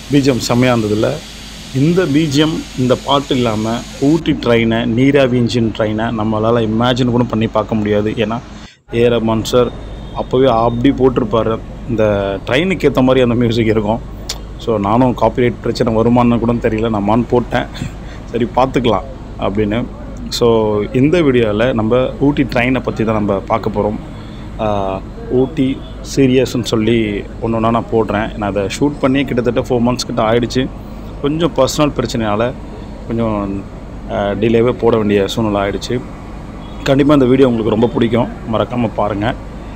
BGM செம்மையாக இருந்ததில்ல. இந்த பிஜிஎம் இந்த பாட்டு இல்லாமல் ஊட்டி ட்ரெயினை, நீராவி இன்ஜின் ட்ரெயினை நம்மளால் இமேஜின் கூட பண்ணி பார்க்க முடியாது. ஏன்னா ரஹ்மான் சார் அப்போவே அப்படி போட்டிருப்பார். இந்த ட்ரெயினுக்கு ஏற்ற மாதிரி அந்த மியூசிக் இருக்கும். ஸோ நானும் காப்பிரைட் பிரச்சனை வருமானு கூட தெரியல, நான் போட்டேன், சரி பார்த்துக்கலாம் அப்படின்னு. ஸோ இந்த வீடியோவில் நம்ம ஊட்டி ட்ரெயினை பற்றி தான் நம்ம பார்க்க போகிறோம். ஊட்டி சீரியஸ்ன்னு சொல்லி ஒன்று ஒன்றா நான் போடுறேன். நான் அதை ஷூட் பண்ணி கிட்டத்தட்ட 4 months கிட்ட ஆகிடுச்சு. கொஞ்சம் பர்சனல் பிரச்சனையால் கொஞ்சம் டிலேவே போட வேண்டிய சூழ்நிலை ஆகிடுச்சு. கண்டிப்பாக இந்த வீடியோ உங்களுக்கு ரொம்ப பிடிக்கும், மறக்காமல் பாருங்கள்.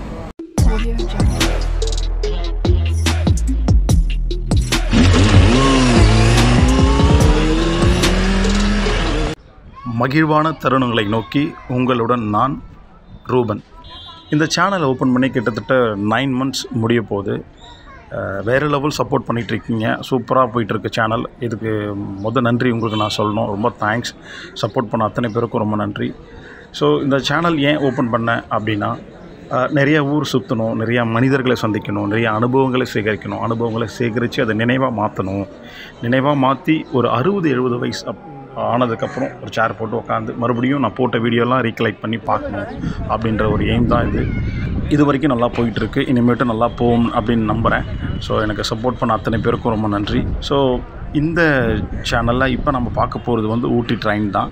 மகிழ்வான தருணங்களை நோக்கி உங்களுடன் நான் ரூபன். இந்த சேனலை ஓப்பன் பண்ணி கிட்டத்தட்ட 9 months முடிய போகுது. வேறு லெவல் சப்போர்ட் பண்ணிகிட்ருக்கீங்க, சூப்பராக போயிட்டுருக்கு சேனல். இதுக்கு நன்றி உங்களுக்கு நான் சொல்லணும். ரொம்ப தேங்க்ஸ். சப்போர்ட் பண்ண அத்தனை பேருக்கும் ரொம்ப நன்றி. ஸோ இந்த சேனல் ஏன் ஓப்பன் பண்ணேன் அப்படின்னா, நிறைய ஊர் சுற்றணும், நிறையா மனிதர்களை சந்திக்கணும், நிறைய அனுபவங்களை சேகரிக்கணும், அனுபவங்களை சேகரித்து அதை நினைவாக மாற்றணும். நினைவாக மாற்றி ஒரு 60-70 வயசு ஆனதுக்கப்புறம் ஒரு சேர் போட்டு உட்காந்து மறுபடியும் நான் போட்ட வீடியோலாம் ரீகலெக்ட் பண்ணி பார்க்கணும் அப்படின்ற ஒரு எய்ம் தான் இது வரைக்கும் நல்லா போயிட்டுருக்கு. இனிமேட்டு நல்லா போகும் அப்படின்னு நம்புகிறேன். ஸோ எனக்கு சப்போர்ட் பண்ண அத்தனை பேருக்கும் ரொம்ப நன்றி. ஸோ இந்த சேனலில் இப்போ நம்ம பார்க்க போகிறது ஊட்டி ட்ரெயின் தான்.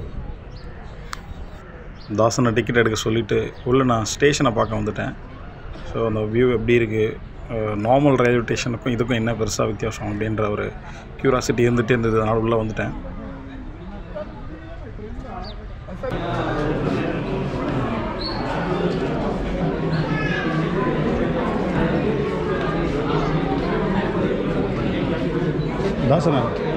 தாசனை டிக்கெட் எடுக்க சொல்லிவிட்டு உள்ளே நான் ஸ்டேஷனை பார்க்க வந்துட்டேன். ஸோ அந்த வியூ எப்படி இருக்குது, நார்மல் ரயில்வே ஸ்டேஷனுக்கும் இதுக்கும் என்ன பெருசாக வித்தியாசம் அப்படின்ற ஒரு க்யூரியாசிட்டி இருந்துகிட்டே இருந்தது. அதனால் உள்ளே வந்துட்டேன். தாசனா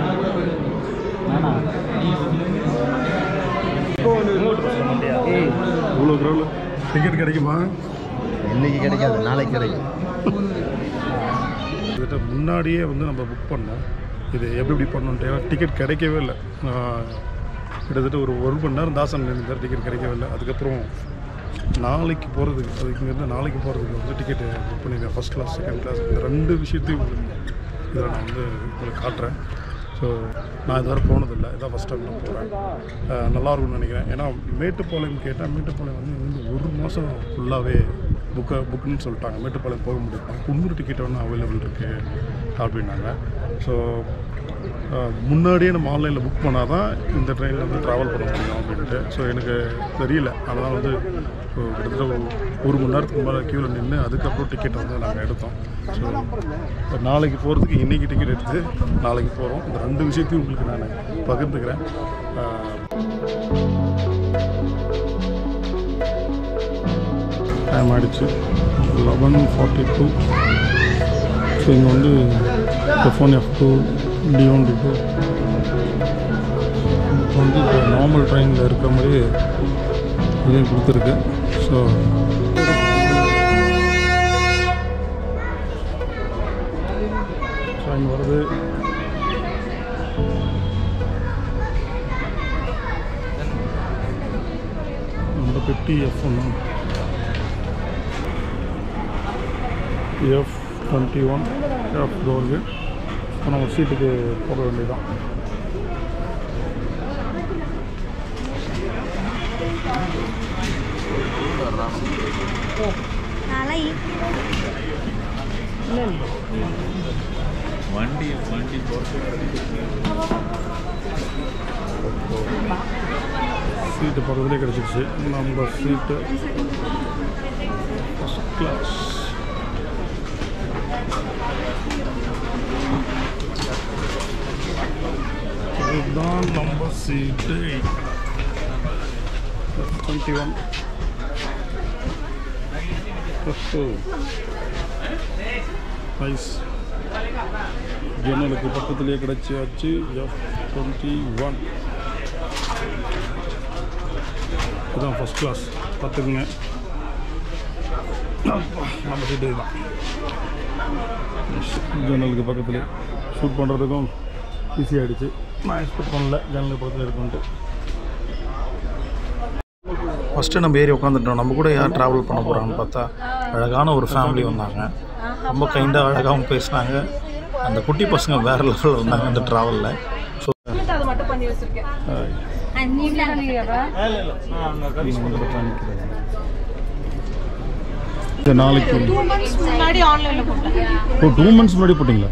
இவ்வளோ கிரௌண்டில் டிக்கெட் கிடைக்குமா? இன்றைக்கி கிடைக்காது, நாளைக்கு கிடைக்கும். இதுகிட்ட முன்னாடியே நம்ம புக் பண்ணோம். இது எப்படி பண்ணோன்ட்டு டிக்கெட் கிடைக்கவே இல்லை. கிட்டத்தட்ட ஒரு 1 மணி நேரம் தாசன் இருந்தார், டிக்கெட் கிடைக்கவே இல்லை. அதுக்கப்புறம் நாளைக்கு போகிறதுக்கு, அதுக்கு நாளைக்கு போகிறதுக்கு டிக்கெட்டு புக் பண்ணியிருக்கேன். ஃபஸ்ட் கிளாஸ், செகண்ட் கிளாஸ், இந்த 2 விஷயத்தையும் இதில் நான் உங்களுக்கு காட்டுறேன். ஸோ நான் இதுவரை போனதில்லை, இதான் ஃபஸ்ட் டைம் நான் போகிறேன். நல்லாயிருக்கும்னு நினைக்கிறேன். ஏன்னா மேட்டுப்பாளையம் கேட்டால் மேட்டுப்பாளையம் வந்து 1 மாதம் ஃபுல்லாகவே புக்குன்னு சொல்லிட்டாங்க. மேட்டுப்பாளையம் போக முடியும், 300 டிக்கெட் அவைலபிள் இருக்குது அப்படின்னாங்க. ஸோ முன்னாடியே நம்ம ஆன்லைனில் புக் பண்ணால் தான் இந்த ட்ரெயினில் ட்ராவல் பண்ண முடியும் அப்படின்ட்டு. ஸோ எனக்கு தெரியல. அதனால் கிட்டத்தட்ட 1 மணி நேரத்துக்கு மேலே க்யூவில் நின்று அதுக்கப்புறம் டிக்கெட் நாங்கள் எடுத்தோம். ஸோ நாளைக்கு போகிறதுக்கு இன்றைக்கி டிக்கெட் எடுத்து நாளைக்கு போகிறோம். இந்த 2 விஷயத்தையும் உங்களுக்கு நான் பகிர்ந்துக்கிறேன். டைம் ஆகிடுச்சு 11:42. ஸோ இங்கே F1, F2, D1, D2 இப்போ நார்மல் ட்ரெயினில் இருக்கிற மாதிரி இதையும் கொடுத்துருக்கு. ஸோ ட்ரெயின் வருது. நம்ம 50 F1, F21, F2. இப்போ நம்ம சீட்டுக்கு போக வேண்டியதான். சீட்டு பக்கத்துலேயே கிடச்சிருச்சு. நம்ம சீட்டு ஃபஸ்ட் கிளாஸ். இதுதான் நம்ம சீட்டு F21. நைஸ். ஜன்னலுக்கு பக்கத்துலேயே கிடச்சாச்சு. F21 இதுதான் ஃபஸ்ட் கிளாஸ். பார்த்துக்குங்க, நம்ம சீட்டு இதுதான். ஜன்னலுக்கு பக்கத்துலேயே ஷூட் பண்ணுறதுக்கும் ஈஸியாகிடுச்சு. நான் எக்ஸ்பெக்ட் பண்ணல ஜன்னலுக்கு பக்கத்தில் இருக்குன்ட்டு. ஃபஸ்ட்டு நம்ம ஏறி உட்காந்துட்டோம். நம்ம கூட யார் ட்ராவல் பண்ண போகிறாங்கன்னு பார்த்தா அழகான ஒரு ஃபேமிலி வந்தாங்க. ரொம்ப கைண்டாக அழகாகவும் பேசினாங்க. அந்த குட்டி பசங்க வேறு லெவலில் இருந்தாங்க அந்த ட்ராவலில். ஸோ அது மட்டும் பண்ணி வச்சிருக்கேன். நாளைக்கு 2 months முன்னாடி ஆன்லைன்ல போட்டேன். ஓ 2 months முன்னாடி போட்டிங்களா?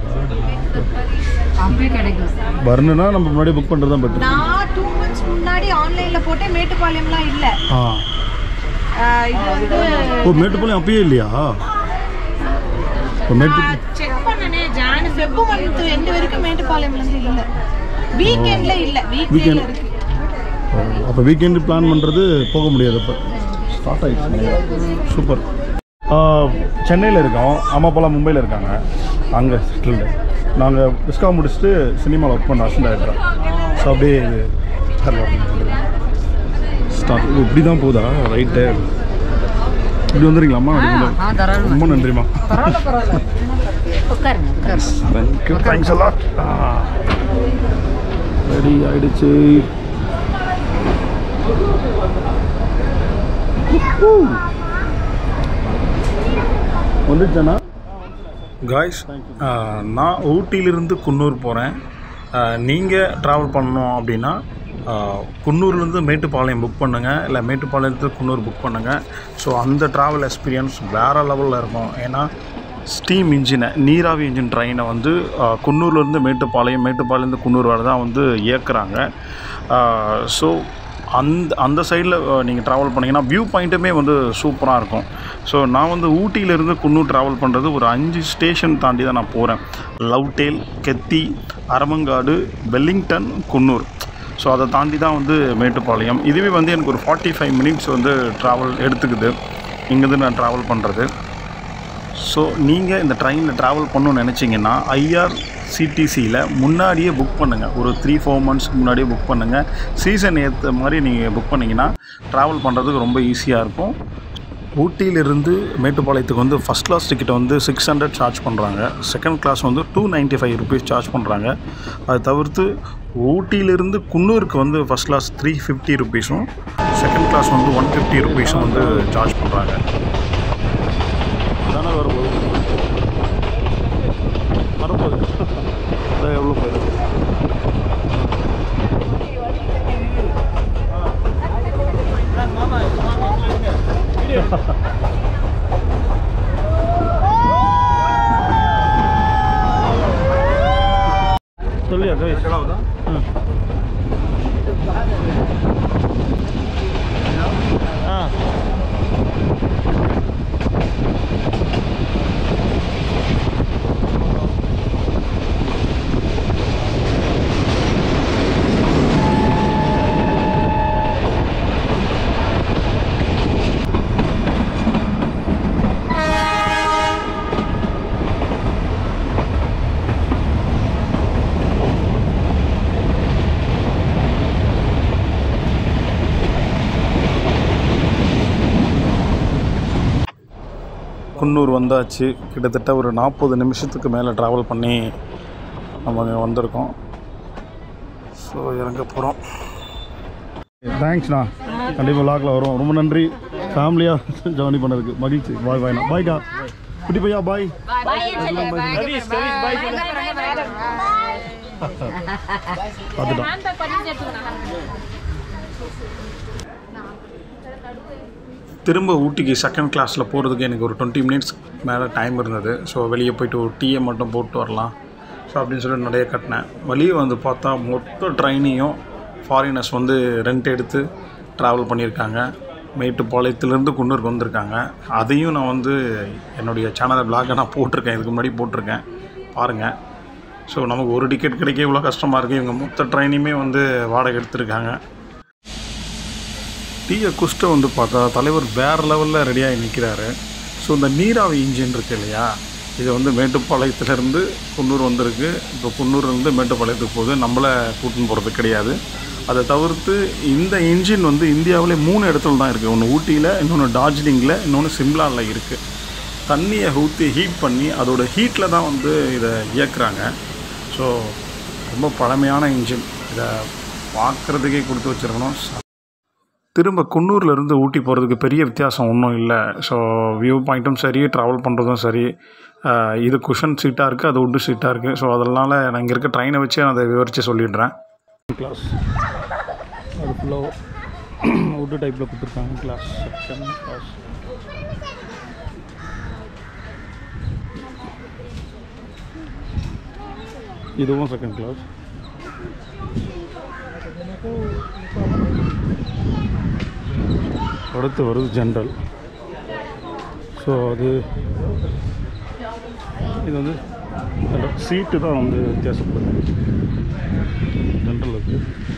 வரணும்னா நம்ம முன்னாடி புக் பண்ணுறது தான் பெட்டர். நான் 2 months முன்னாடி ஆன்லைன்ல போட்டேன். மேட்டுப்பாளையம்லாம் இல்ல. இது வந்து ஓ மேட்டுப்பாளையம் அப்பயே இல்லையா? செக் பண்ணனே ஜான் ஃபெப் மந்த் எண்ட் வரைக்கும் மேட்டுப்பாளையம்ல இருந்து இல்ல. வீக்கெண்ட்ல இல்ல. வீக்கெண்ட்ல இருக்கு. அப்போ வீக்கெண்டு பிளான் பண்ணுறது போக முடியாது. அப்போ ஸ்டார்ட் ஆகிடுச்சு. சூப்பர். சென்னையில் இருக்கோம். அம்மா அப்பாலாம் மும்பையில் இருக்காங்க. அங்கே செட்டில்டு. நாங்கள் விஸ்கா முடிச்சுட்டு சினிமாவில் ஒர்க் பண்ண அசிஸ்டன்ட் ஆகிட்டோம். ஸோ அப்படியே இது ஸ்டார்ட் இப்படி தான் போதா? ரைட்டு இப்படி வந்துடுங்களாம்மா? ரொம்ப நன்றிம்மா. தேங்க்யூ. தேங்க்ஸ் எல்லாம். ரெடி ஆகிடுச்சு. வந்துடுச்சாண்ணா? காய்ஸ், நான் ஊட்டியிலிருந்து குன்னூர் போகிறேன். நீங்கள் ட்ராவல் பண்ணணும் அப்படின்னா குன்னூர்லேருந்து மேட்டுப்பாளையம் புக் பண்ணுங்கள், இல்லை மேட்டுப்பாளையத்துலேருந்து குன்னூர் புக் பண்ணுங்கள். ஸோ அந்த ட்ராவல் எக்ஸ்பீரியன்ஸ் வேறு லெவலில் இருக்கும். ஏன்னா ஸ்டீம் இன்ஜினை, நீராவி இன்ஜின் ட்ரெயினை வந்து குன்னூர்லேருந்து மேட்டுப்பாளையம், மேட்டுப்பாளையத்துலேருந்து குன்னூர் வரை தான் வந்து இயக்குறாங்க. ஸோ அந்த சைடில் நீங்கள் ட்ராவல் பண்ணிங்கன்னா வியூ பாயிண்ட்டுமே வந்து சூப்பராக இருக்கும். ஸோ நான் வந்து ஊட்டியிலேருந்து குன்னூர் ட்ராவல் பண்ணுறது ஒரு 5 ஸ்டேஷன் தாண்டி தான் நான் போகிறேன். லவ்டேல், கெத்தி, அரமங்காடு, வெல்லிங்டன், குன்னூர். ஸோ அதை தாண்டி தான் வந்து மேட்டுப்பாளையம். இதுவே வந்து எனக்கு ஒரு 45 minutes வந்து ட்ராவல் எடுத்துக்குது இங்கேருந்து நான் ட்ராவல் பண்ணுறது. ஸோ நீங்கள் இந்த ட்ரெயினில் ட்ராவல் பண்ணணும்னு நினச்சிங்கன்னா IRCTCயில் முன்னாடியே புக் பண்ணுங்கள். ஒரு 3-4 months முன்னாடியே புக் பண்ணுங்கள். சீசன் ஏற்ற மாதிரி நீங்கள் புக் பண்ணிங்கன்னா ட்ராவல் பண்ணுறதுக்கு ரொம்ப ஈஸியாக இருக்கும். ஊட்டியிலிருந்து மேட்டுப்பாளையத்துக்கு வந்து ஃபஸ்ட் கிளாஸ் டிக்கெட்டை வந்து 600 சார்ஜ் பண்ணுறாங்க. செகண்ட் கிளாஸ் வந்து 295 rupees சார்ஜ் பண்ணுறாங்க. அது தவிர்த்து ஊட்டியிலிருந்து குன்னூருக்கு வந்து ஃபஸ்ட் கிளாஸ் 350 rupeesம், செகண்ட் கிளாஸ் வந்து 150 rupeesம் வந்து சார்ஜ் பண்ணுறாங்க. தானே வரும்போது எவ்வளோ போயிருக்கு? சொல்லியா கைஸ்? குன்னூர் வந்தாச்சு. கிட்டத்தட்ட ஒரு 40 நிமிஷத்துக்கு மேலே ட்ராவல் பண்ணி நம்ம இங்கே வந்திருக்கோம். ஸோ இறங்க போகிறோம். தேங்க்ஸ்ண்ணா. கண்டிப்பாக லாகில் வரும். ரொம்ப நன்றி. ஃபேமிலியாக ஜர்னி பண்ணதுக்கு மகிழ்ச்சி. பாய் பாய்ண்ணா. பாய்க்கா குட்டி பையா. பாய். பார்த்துட்டோம். திரும்ப ஊட்டிக்கு செகண்ட் கிளாஸில் போகிறதுக்கு எனக்கு ஒரு 20 minutes மேலே டைம் இருந்தது. ஸோ வெளியே போய்ட்டு ஒரு டீயை மட்டும் போட்டு வரலாம் ஸோ அப்படின்னு சொல்லிட்டு நிறைய கட்டினேன். வெளியே வந்து பார்த்தா மொத்த ட்ரெயினையும் ஃபாரினர்ஸ் வந்து ரெண்ட் எடுத்து ட்ராவல் பண்ணியிருக்காங்க. மேட்டுப்பாளையத்துலேருந்து குன்னூருக்கு வந்திருக்காங்க. அதையும் நான் வந்து என்னுடைய சேனலை பிளாகை நான் போட்டிருக்கேன். இதுக்கு முன்னாடி போட்டிருக்கேன், பாருங்கள். ஸோ நமக்கு ஒரு டிக்கெட் கிடைக்க இவ்வளோ கஷ்டமாக இருக்குது. இவங்க மொத்த ட்ரெயினையுமே வந்து வாடகை எடுத்திருக்காங்க. டீயை குஸ்ட்டை வந்து பார்த்தா தலைவர் வேறு லெவலில் ரெடியாகி நிற்கிறாரு. ஸோ இந்த நீராவி இன்ஜின் இருக்குது இல்லையா, இது வந்து மேட்டுப்பாளையத்துலேருந்து குன்னூர் வந்திருக்கு. இப்போ குன்னூர்லேருந்து மேட்டுப்பாளையத்துக்கு போகுது. நம்மளை கூட்டின்னு போகிறது கிடையாது. அதை தவிர்த்து இந்த இன்ஜின் வந்து இந்தியாவிலே 3 இடத்துல தான் இருக்குது. ஒன்று ஊட்டியில், இன்னொன்று டார்ஜிலிங்கில், இன்னொன்று சிம்லாவில் இருக்குது. தண்ணியை ஊற்றி ஹீட் பண்ணி அதோட ஹீட்டில் தான் வந்து இதை இயக்குறாங்க. ஸோ ரொம்ப பழமையான இன்ஜின். இதை பார்க்குறதுக்கே கொடுத்து வச்சுருக்கணும். திரும்ப குன்னூர்லேருந்து ஊட்டி போகிறதுக்கு பெரிய வித்தியாசம் ஒன்றும் இல்லை. ஸோ வியூ பாயிண்ட்டும் சரி, ட்ராவல் பண்ணுறதும் சரி, இது குஷன் சீட்டாக இருக்குது, அது உட்டு சீட்டாக இருக்குது. ஸோ அதனால் நான் இங்கே இருக்க ட்ரெயினை வச்சு அதை விவரித்து சொல்லிடுறேன். கிளாஸ் அது ஃபுல்லாக உட்டு டைப்பில் கொடுத்துருக்காங்க. Class second class. இதுவும் செகண்ட் கிளாஸ். அடுத்து வருது ஜென்ரல். ஸோ அது இது வந்து சீட்டு தான் வந்து வித்தியாசப்படுது. ஜென்ரல் இருக்குது,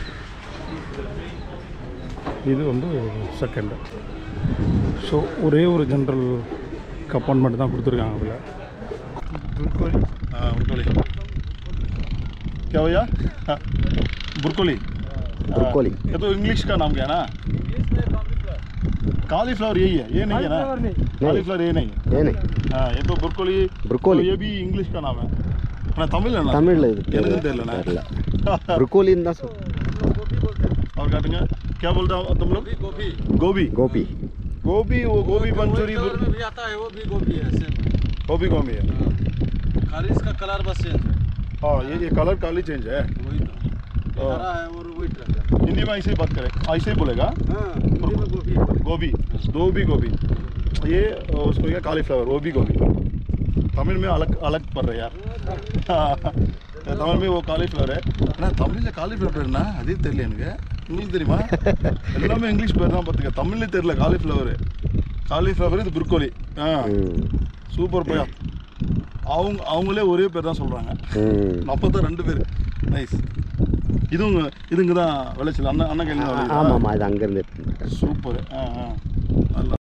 இது வந்து செகண்டு. ஸோ ஒரே ஒரு ஜென்ரல் கம்பார்ட்மெண்ட் தான் கொடுத்துருக்காங்க அதில். बुरकोली हाँ बुरकोली क्या भैया बुरकोली ब्रोकोली ये तो इंग्लिश का नाम क्या है ना कालीफ्लावर यही है ये नहीं है ना कालीफ्लावर ये नहीं ये नहीं हाँ ये तो बुरकोली ब्रोकोली तो ये भी इंग्लिश का नाम है अपना तमिल है ना तमिल எனக்கு தெரியல ब्रोकोली தான் சொல் और काटूंगा क्या बोलता हूँ तुम लोग गोभी गोभी गोभी गोभी वो गोभी मंचूरी भी आता है वो भी गोभी है सेम गोभी गोभी है खाली इसका कलर बस चेंज है हाँ ये कलर खाली चेंज है वही तो हरा है और वही है हिंदी में ऐसे ही बात करें ऐसे ही बोलेगा हाँ हिंदी में गोभी गोभी दो भी गोभी ये उसको क्या कालीफ्लावर वो भी गोभी तमिल में अलग अलग पड़ रहा है यार तमिल में वो कालीफ्लावर है ना तमिल कालीफ्लावर ना அதே தெரியல எனக்கு உங்களுக்கு தெரியுமா எல்லாமே இங்கிலீஷ் பேர் தான் பாத்துக்க தமிழ்ல தெரியல காலிஃப்ளவர் இது புர்கோலி சூப்பர் பையா அவங்களே ஒரே பேர் தான் சொல்றாங்க நம்ம தான் ரெண்டு பேர் நைஸ் இதுங்க தான் விளைச்சல் அண்ணா கையில ஆமா ஆமா இது அங்க இருந்து சூப்பர்